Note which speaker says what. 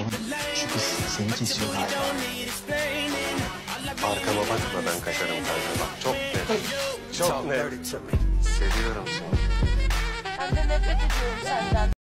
Speaker 1: Oğlum şu kız seni kesiyor galiba.
Speaker 2: Arkama bakma, ben kaçarım kanka. Bak çok net. Çok net. Seviyorum seni.
Speaker 3: Ben de nefret ediyorum senden.